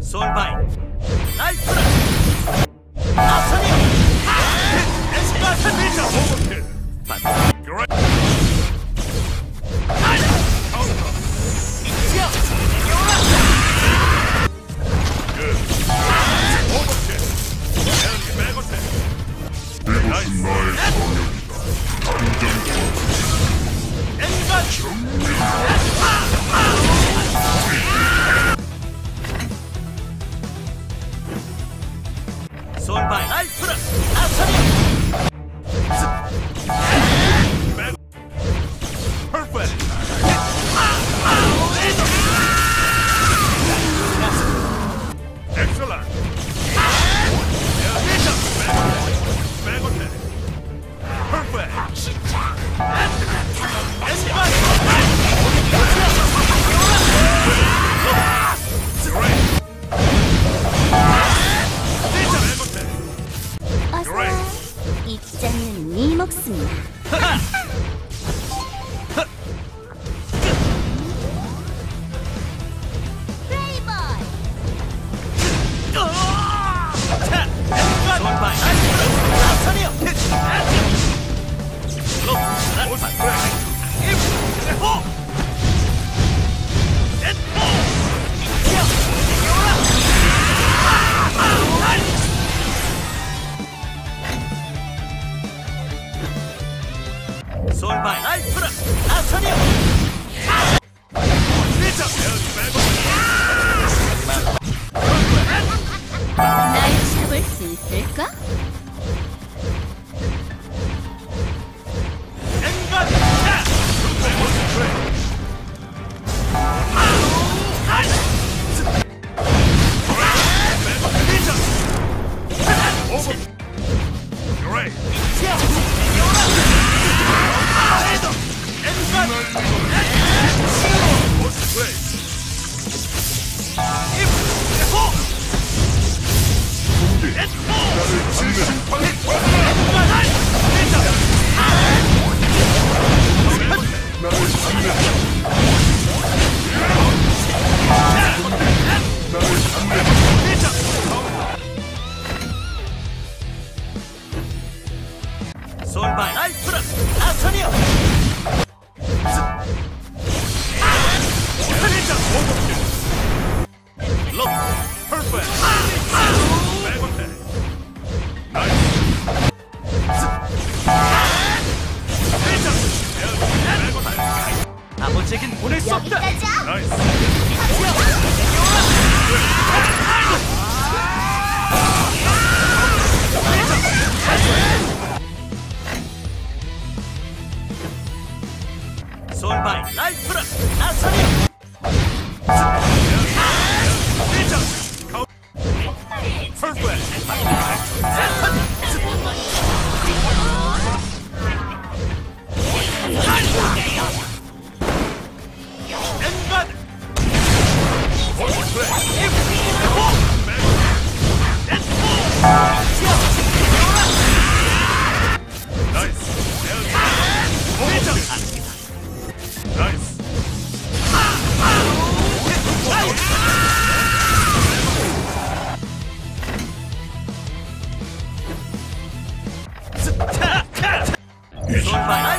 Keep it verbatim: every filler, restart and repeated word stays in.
솔바이 나이트라 아사니 에스카트 밀자 오버킬 그레이트 나이스 카운터 이치야 이겨라 굿 오버킬 에너지 백어택 나이스 나의 성역이다. 단장 엔간 솔바이 나이트라 아사니 퍼펙트 엑셀런트 백어택 퍼펙트 에스바이 어서 이 기장은 네 목숨이야. 플레이보이. 솔바이 나이트라 아사니아 날 잡을 수 있을까? 엔간 솔바이 나이트라 아사니아 록 퍼펙트 백어택 나이스 아버지에겐 보낼 수 없다 여기까지야. 나이스 솔바이 나이트라 아사니아 솔바이